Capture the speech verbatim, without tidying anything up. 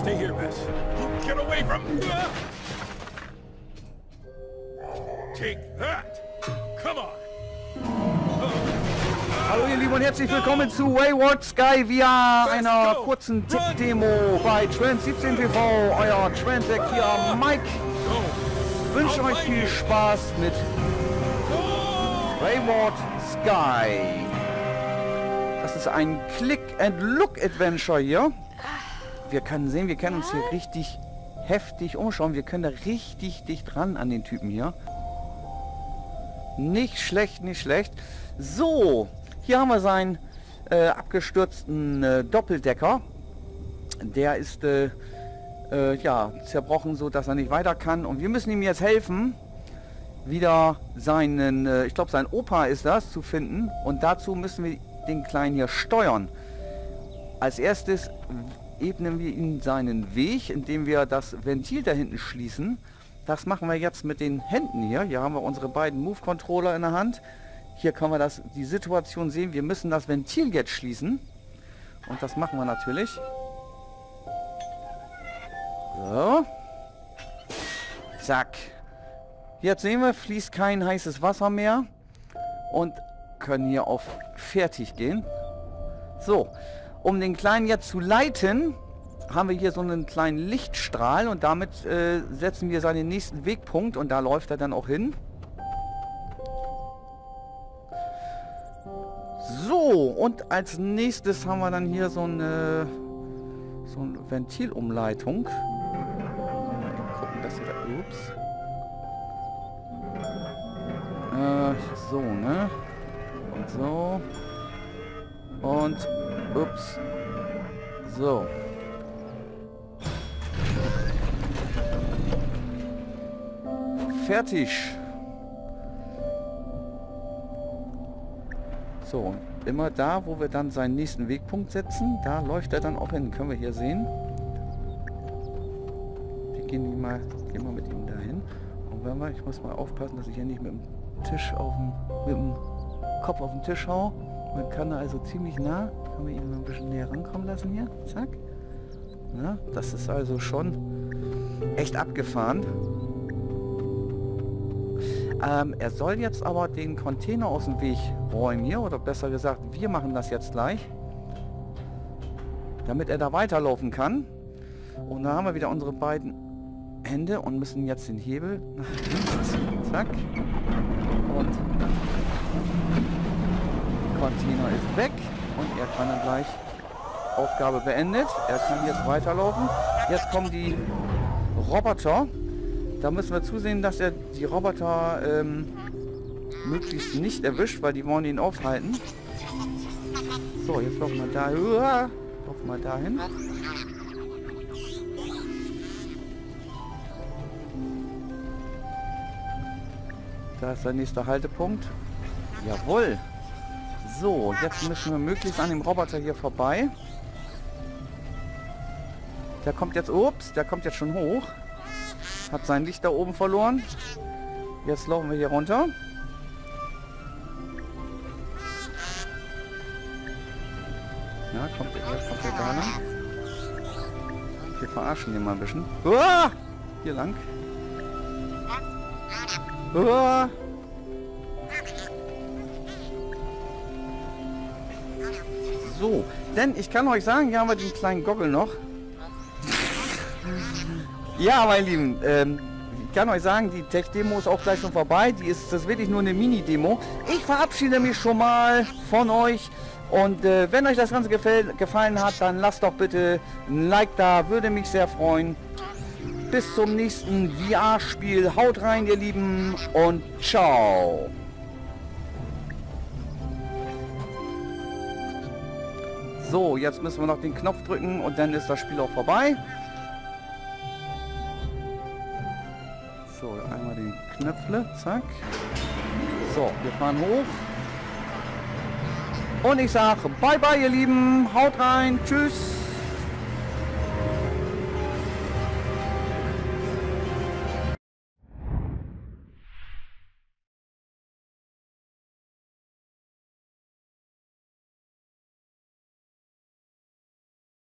Stay here, Bess. Get away from... Take that! Come on! Hallo ihr Lieben und herzlich willkommen zu Wayward Sky via einer kurzen Tipp-Demo bei Trans siebzehn T V. Euer Transec hier, Mike. Wünsche euch viel Spaß mit Wayward Sky. Das ist ein Click-and-Look-Adventure hier. Wir können sehen, wir können uns hier richtig heftig umschauen. Wir können da richtig dicht ran an den Typen hier. Nicht schlecht, nicht schlecht. So, hier haben wir seinen äh, abgestürzten äh, Doppeldecker. Der ist äh, äh, ja zerbrochen, so dass er nicht weiter kann. Und wir müssen ihm jetzt helfen, wieder seinen, äh, ich glaube sein Opa ist das, zu finden. Und dazu müssen wir den Kleinen hier steuern. Als erstes ebnen wir ihm seinen Weg, indem wir das Ventil da hinten schließen. Das machen wir jetzt mit den Händen hier. Hier haben wir unsere beiden Move-Controller in der Hand. Hier können wir das, die Situation sehen. Wir müssen das Ventil jetzt schließen. Und das machen wir natürlich. So. Zack. Jetzt sehen wir, fließt kein heißes Wasser mehr. Und können hier auf Fertig gehen. So. Um den Kleinen jetzt zu leiten, haben wir hier so einen kleinen Lichtstrahl und damit äh, setzen wir seinen nächsten Wegpunkt und da läuft er dann auch hin. So, und als nächstes haben wir dann hier so eine, so eine Ventilumleitung. Mal eben gucken, dass wir da... Ups. Äh, so, ne? Und so. Und... Ups. So. Fertig. So, immer da, wo wir dann seinen nächsten Wegpunkt setzen, da läuft er dann auch hin. Können wir hier sehen. Wir gehen mal, gehen mal mit ihm dahin. Und wenn wir, ich muss mal aufpassen, dass ich hier nicht mit dem Tisch auf dem, mit dem Kopf auf den Tisch hau. Man kann also ziemlich nah, können wir ihn ein bisschen näher rankommen lassen hier. Zack. Ja, das ist also schon echt abgefahren. Ähm, er soll jetzt aber den Container aus dem Weg räumen hier, oder besser gesagt, wir machen das jetzt gleich, damit er da weiterlaufen kann. Und da haben wir wieder unsere beiden Hände und müssen jetzt den Hebel nach links ziehen. Zack. Und der Container ist weg und er kann dann gleich Aufgabe beendet. Er kann jetzt weiterlaufen. Jetzt kommen die Roboter. Da müssen wir zusehen, dass er die Roboter ähm, möglichst nicht erwischt, weil die wollen ihn aufhalten. So, jetzt laufen wir da. Uah, laufen wir dahin. Da ist der nächste Haltepunkt. Jawohl. So, jetzt müssen wir möglichst an dem Roboter hier vorbei. Der kommt jetzt, ups, der kommt jetzt schon hoch. Hat sein Licht da oben verloren. Jetzt laufen wir hier runter. Ja, kommt er, kommt er da lang. Wir verarschen den mal ein bisschen. Uah! Hier lang. Uah! So, denn ich kann euch sagen, hier haben wir den kleinen Goggle noch. Ja, meine Lieben, ähm, ich kann euch sagen, die Tech-Demo ist auch gleich schon vorbei. Die ist, das ist wirklich nur eine Mini-Demo. Ich verabschiede mich schon mal von euch. Und äh, wenn euch das Ganze gefällt, gefallen hat, dann lasst doch bitte ein Like da. Würde mich sehr freuen. Bis zum nächsten V R-Spiel. Haut rein, ihr Lieben. Und ciao. So, jetzt müssen wir noch den Knopf drücken und dann ist das Spiel auch vorbei. So, einmal den Knöpfle, zack. So, wir fahren hoch. Und ich sage, bye bye ihr Lieben, haut rein, tschüss.